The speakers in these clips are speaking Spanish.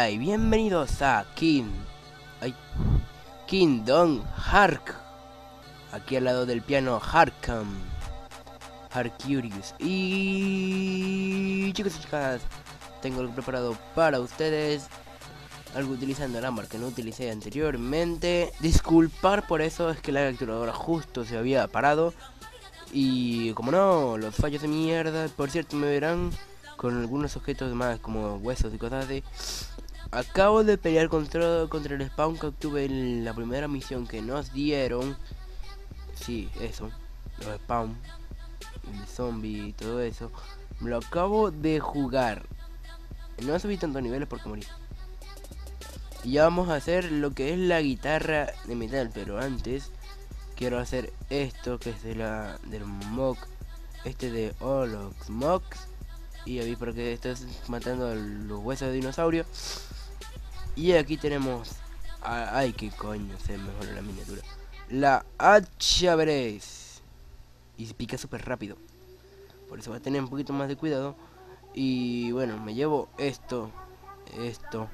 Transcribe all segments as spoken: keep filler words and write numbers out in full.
Hola y bienvenidos a King... Ay, Kingdom Hearts. Aquí al lado del piano Harkam. Harcurious. Y... chicos y chicas, tengo algo preparado para ustedes. Algo utilizando el ámbar que no utilicé anteriormente. Disculpar por eso, es que la capturadora justo se había parado. Y como no, los fallos de mierda. Por cierto, me verán con algunos objetos más como huesos y cosas así. Acabo de pelear contra, contra el spawn que obtuve en la primera misión que nos dieron. Sí, eso, los spawn, el zombie y todo eso. Me lo acabo de jugar. No subí tantos niveles porque morí. Y ya vamos a hacer lo que es la guitarra de metal, pero antes quiero hacer esto que es de la del mock, este de Olox Mox. Y ahí para que estés matando a los huesos de dinosaurio. Y aquí tenemos a, ay, qué coño, se mejoró la miniatura. La hacha Breeze. Y se pica súper rápido. Por eso va a tener un poquito más de cuidado. Y bueno, me llevo esto, esto,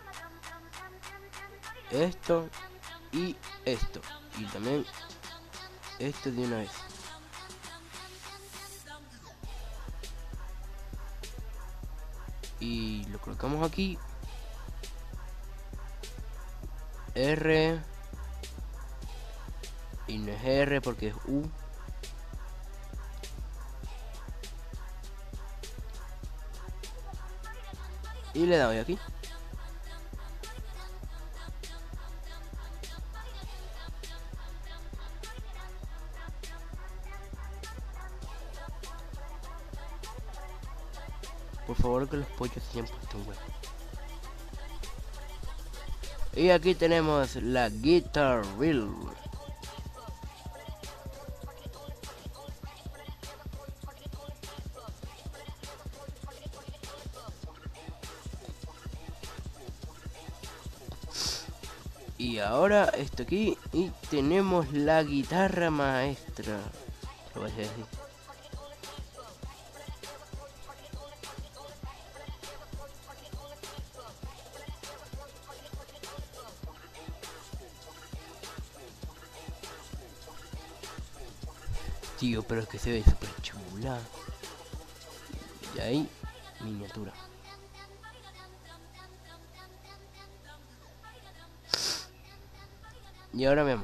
esto y esto. Y también esto de una vez. Y lo colocamos aquí. R. Y no es R porque es U. Y le doy aquí. Por favor, que los pollos hayan puesto un huevo. Y aquí tenemos la Guitar Reel. Y ahora esto aquí. Y tenemos la guitarra maestra. Lo voy a decir. Tío, pero es que se ve súper chula. Y ahí, miniatura. Y ahora vemos.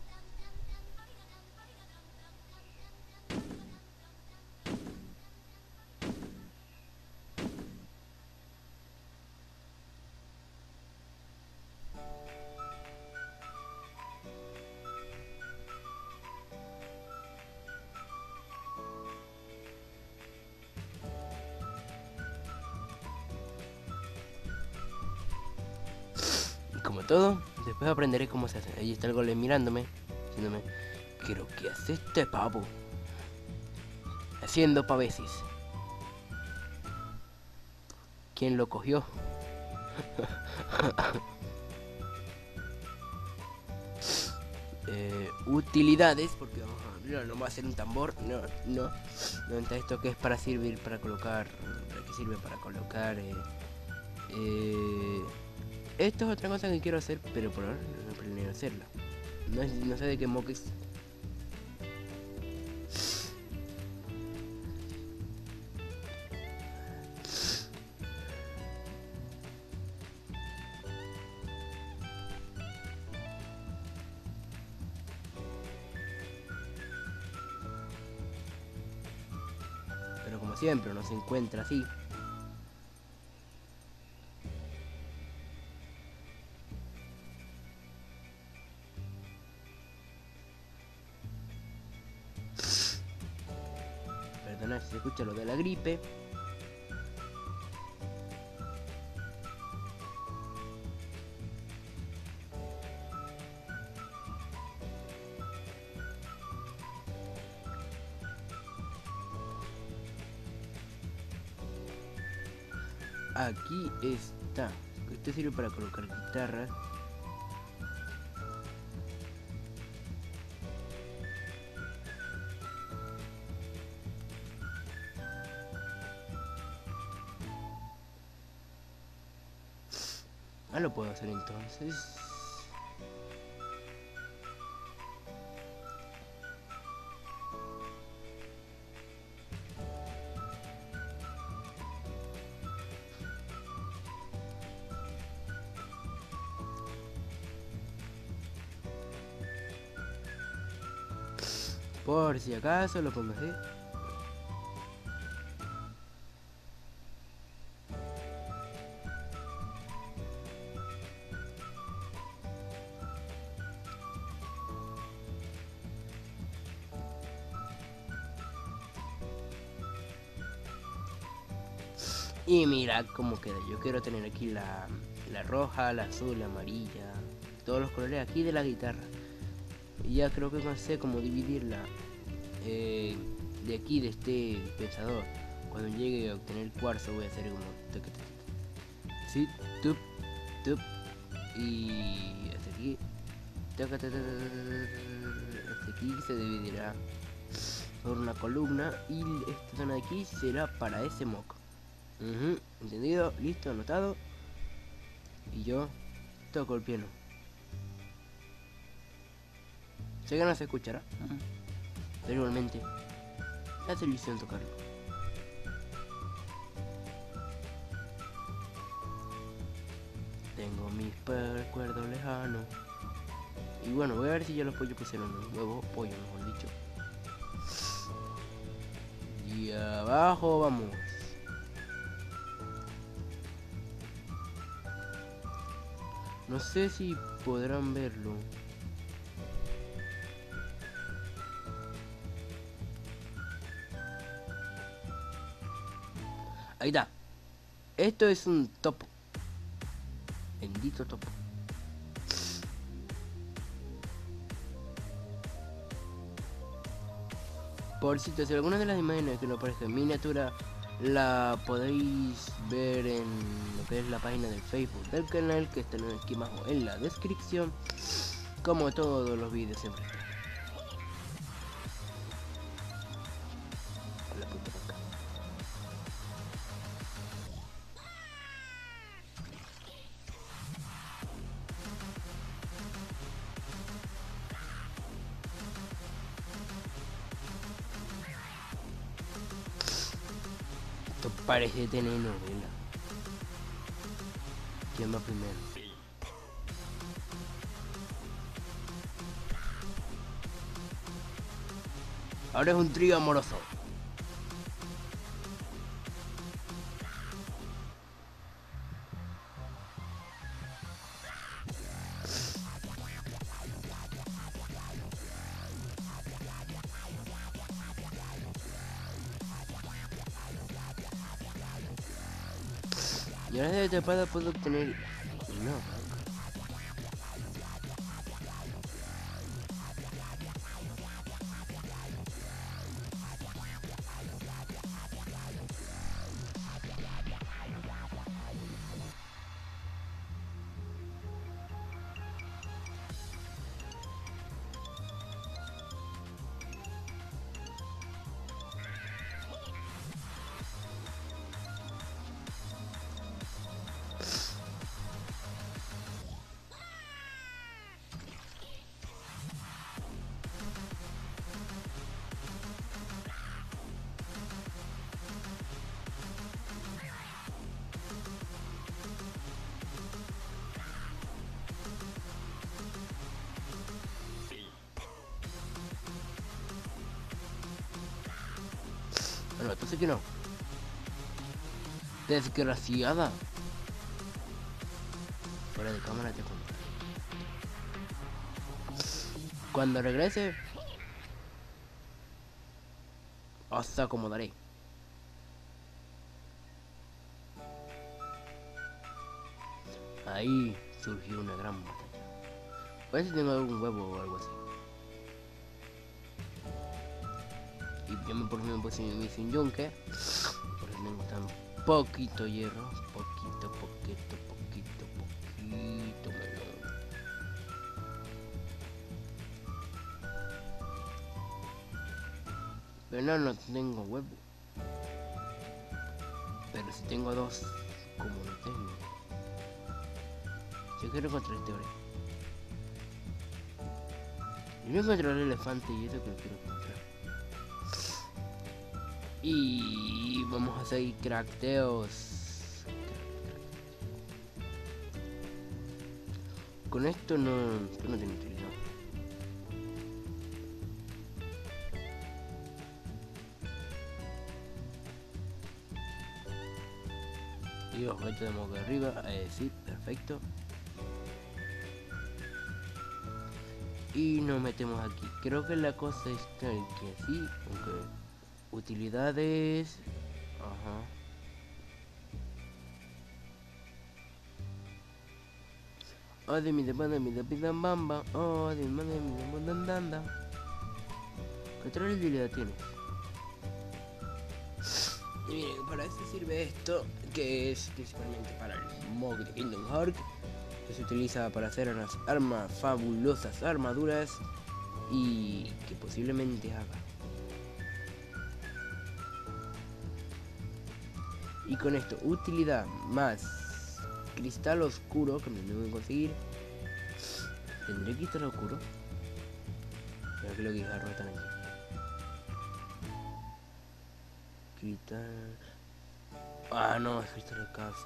Como todo, después aprenderé cómo se hace. Ahí está el golem mirándome, diciéndome, ¿pero qué hace este pavo? Haciendo pavesis. ¿Quién lo cogió? eh, utilidades, porque vamos a, no, no va a ser un tambor, no, no. No, entonces esto que es para servir, para colocar, ¿para qué sirve? Para colocar, eh, eh, esto es otra cosa que quiero hacer, pero por ahora no planeo hacerla. No, no sé de qué mock es. Pero como siempre no se encuentra así. Perdona si se escucha lo de la gripe. Aquí está. Este sirve para colocar guitarras. Ah, lo puedo hacer entonces. Por si acaso lo pongo así. Y mira cómo queda. Yo quiero tener aquí la, la roja, la azul, la amarilla, todos los colores aquí de la guitarra. Y ya creo que no sé cómo dividirla eh, de aquí, de este pensador. Cuando llegue a obtener cuarzo voy a hacer como tuc, tuc, tuc. Sí, tup, tup. Y hasta aquí. Tuc, tuc, tuc, tuc. Hasta aquí se dividirá por una columna. Y esta zona de aquí será para ese moco. Uh-huh. Entendido, listo, anotado. Y yo toco el piano. Sé que no se escuchará, uh-huh, pero igualmente hace ilusión tocarlo. Tengo mis recuerdos lejanos. Y bueno, voy a ver si ya los pollos pusieron los huevos, pollo mejor dicho. Y abajo vamos. No sé si podrán verlo. Ahí está. Esto es un topo. Bendito topo. Por cierto, si alguna de las imágenes que no aparece en miniatura la podéis ver en lo que es la página del Facebook del canal, que está aquí abajo en la descripción, como todos los vídeos siempre. La puta vaca. Esto parece tener novela. ¿Quién va primero? Ahora es un trío amoroso. Y ahora de tapada puedo obtener... No. Bueno, entonces que no. Desgraciada. Fuera de cámara te cuento. Cuando regrese os acomodaré. Ahí surgió una gran batalla. A ver si tengo algún huevo o algo así. Y yo me por ejemplo puse mi sin yunque. Por eso tengo tan poquito hierro. Poquito, poquito, poquito, poquito menos. Pero no, no tengo huevo. Pero si tengo dos, como no tengo. Yo quiero encontrar este oro. Yo no encontré el elefante y eso que lo quiero encontrar. Y vamos a seguir crafteos. Con esto no, esto no tiene utilidad. Y objeto de modo arriba, eh, sí, perfecto. Y nos metemos aquí. Creo que la cosa está en que sí, aunque utilidades. Ajá. Oh, de mi demanda, mi de bamba. Oh, de mi de mi demanda. ¿Qué otra utilidad tienes? Y miren, para eso sirve esto, que es principalmente para el mod de Kingdom Hearts, que se utiliza para hacer unas armas, fabulosas armaduras, y que posiblemente haga. Y con esto, utilidad más cristal oscuro, que me tengo que conseguir. ¿Tendré cristal oscuro? Creo que lo que agarro están aquí. Cristal... Ah, no, es cristal de casa.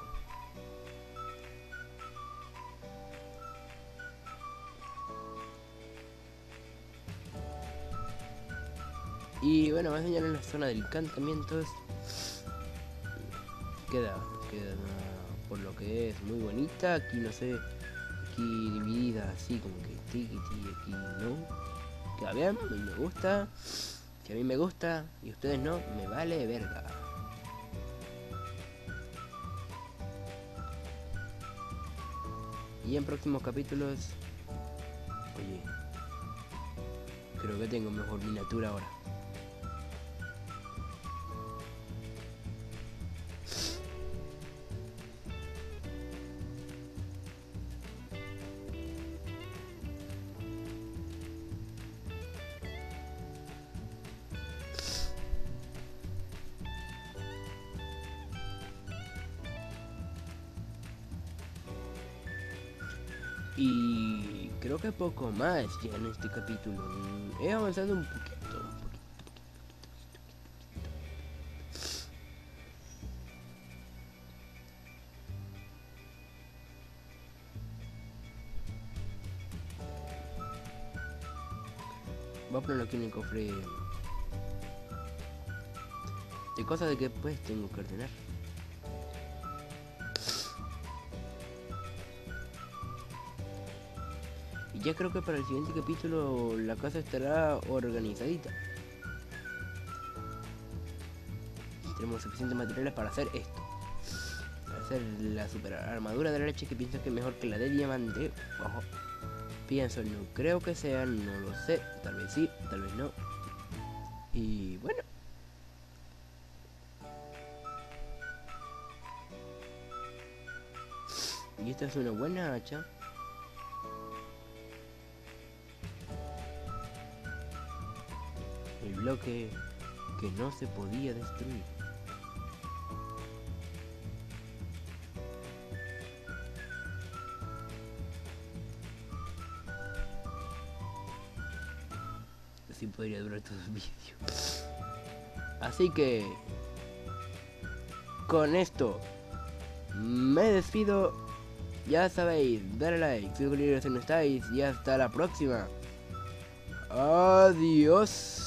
Y bueno, va a enseñar en la zona de encantamientos. Queda, queda por lo que es muy bonita. Aquí no sé, aquí dividida así como que tiki tiki, aquí no. Queda bien, a mí me gusta. Si a mí me gusta y a ustedes no, me vale verga. Y en próximos capítulos, oye, creo que tengo mejor miniatura ahora. Y creo que poco más ya en este capítulo. He avanzado un poquito, un poquito, voy a ponerlo aquí en el cofre de cosas de que pues tengo que ordenar. Y ya creo que para el siguiente capítulo la casa estará organizadita. Tenemos suficientes materiales para hacer esto. Para hacer la super armadura de la leche, que pienso que es mejor que la de diamante. Ojo. Pienso, no creo que sea, no lo sé. Tal vez sí, tal vez no. Y bueno. Y esta es una buena hacha. El bloque que no se podía destruir. Así podría durar todo el vídeo. Así que con esto me despido. Ya sabéis, dale like, suscribiros si no estáis y hasta la próxima. Adiós.